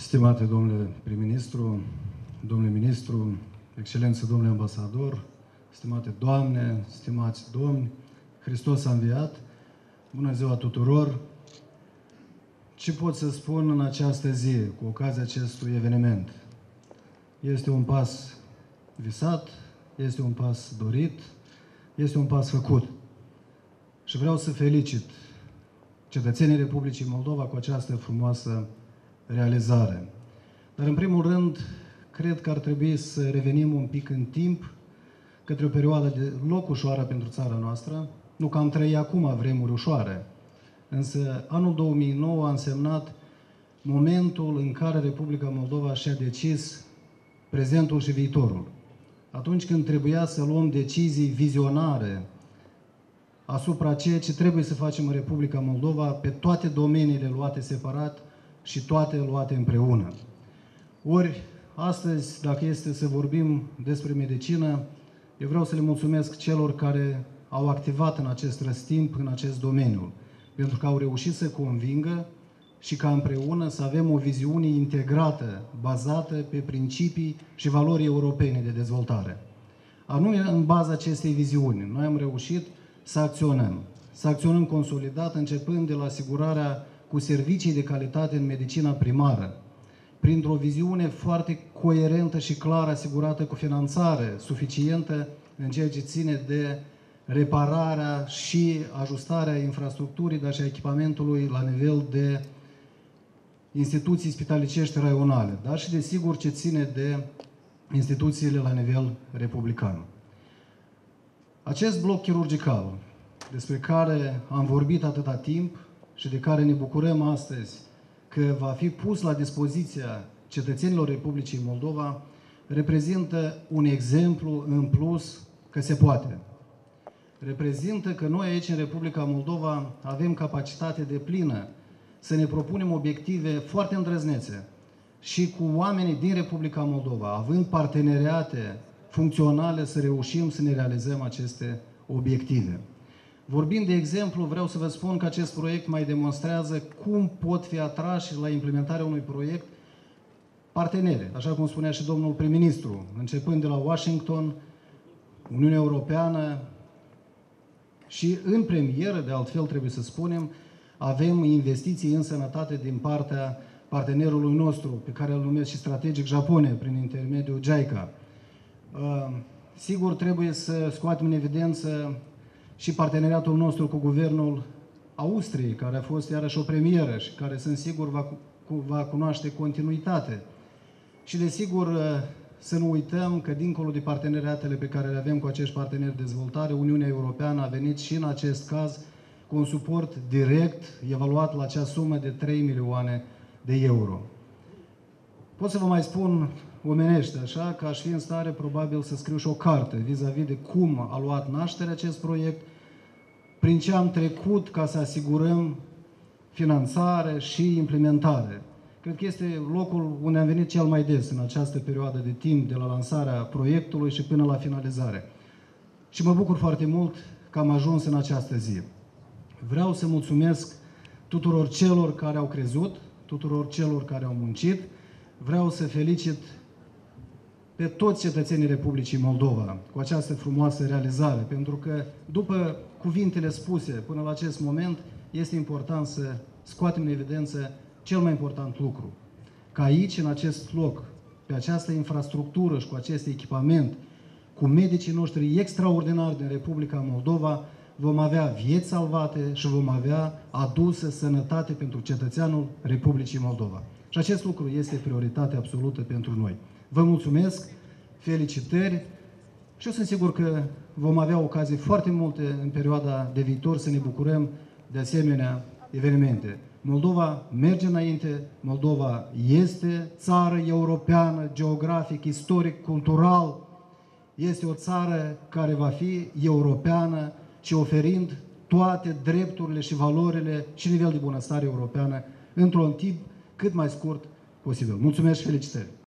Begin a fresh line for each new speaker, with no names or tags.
Stimate domnule prim-ministru, domnule ministru, excelență domnule ambasador, stimate doamne, stimați domni, Hristos a înviat, bună ziua tuturor! Ce pot să spun în această zi, cu ocazia acestui eveniment? Este un pas visat, este un pas dorit, este un pas făcut. Și vreau să felicit cetățenii Republicii Moldova cu această frumoasă realizare. Dar în primul rând, cred că ar trebui să revenim un pic în timp către o perioadă deloc ușoară pentru țara noastră. Nu că am trăit acum vremuri ușoare, însă anul 2009 a însemnat momentul în care Republica Moldova și-a decis prezentul și viitorul. Atunci când trebuia să luăm decizii vizionare asupra ceea ce trebuie să facem în Republica Moldova pe toate domeniile luate separat și toate luate împreună. Ori, astăzi, dacă este să vorbim despre medicină, eu vreau să le mulțumesc celor care au activat în acest răstimp, în acest domeniu, pentru că au reușit să convingă și ca împreună să avem o viziune integrată, bazată pe principii și valori europene de dezvoltare. Anume, în baza acestei viziuni, noi am reușit să acționăm consolidat, începând de la asigurarea cu servicii de calitate în medicina primară, printr-o viziune foarte coerentă și clară, asigurată cu finanțare suficientă în ceea ce ține de repararea și ajustarea infrastructurii, dar și a echipamentului la nivel de instituții spitalicești raionale, dar și, desigur, ce ține de instituțiile la nivel republican. Acest bloc chirurgical, despre care am vorbit atâta timp și de care ne bucurăm astăzi că va fi pus la dispoziția cetățenilor Republicii Moldova, reprezintă un exemplu în plus că se poate. Reprezintă că noi aici în Republica Moldova avem capacitate deplină să ne propunem obiective foarte îndrăznețe și cu oamenii din Republica Moldova, având parteneriate funcționale, să reușim să ne realizăm aceste obiective. Vorbind de exemplu, vreau să vă spun că acest proiect mai demonstrează cum pot fi atrași la implementarea unui proiect parteneri, așa cum spunea și domnul prim-ministru, începând de la Washington, Uniunea Europeană și în premieră, de altfel trebuie să spunem, avem investiții în sănătate din partea partenerului nostru, pe care îl numesc și strategic Japonia, prin intermediul JICA. Sigur, trebuie să scoatem în evidență și parteneriatul nostru cu guvernul Austriei, care a fost iarăși o premieră și care, sunt sigur, va cunoaște continuitate. Și, desigur, să nu uităm că, dincolo de parteneriatele pe care le avem cu acești parteneri de dezvoltare, Uniunea Europeană a venit și în acest caz cu un suport direct, evaluat la acea sumă de 3 milioane de euro. Pot să vă mai spun omenește, așa, că aș fi în stare probabil să scriu și o carte vis-a-vis de cum a luat naștere acest proiect, prin ce am trecut ca să asigurăm finanțare și implementare. Cred că este locul unde am venit cel mai des în această perioadă de timp, de la lansarea proiectului și până la finalizare. Și mă bucur foarte mult că am ajuns în această zi. Vreau să mulțumesc tuturor celor care au crezut, tuturor celor care au muncit. Vreau să felicit pe toți cetățenii Republicii Moldova cu această frumoasă realizare, pentru că după cuvintele spuse până la acest moment, este important să scoatem în evidență cel mai important lucru. Că aici, în acest loc, pe această infrastructură și cu acest echipament, cu medicii noștri extraordinari din Republica Moldova, vom avea vieți salvate și vom avea adusă sănătate pentru cetățeanul Republicii Moldova. Și acest lucru este prioritate absolută pentru noi. Vă mulțumesc, felicitări și eu sunt sigur că vom avea ocazii foarte multe în perioada de viitor să ne bucurăm de asemenea evenimente. Moldova merge înainte, Moldova este țară europeană, geografic, istoric, cultural. Este o țară care va fi europeană și oferind toate drepturile și valorile și nivel de bunăstare europeană într-un timp cât mai scurt posibil. Mulțumesc și felicitări!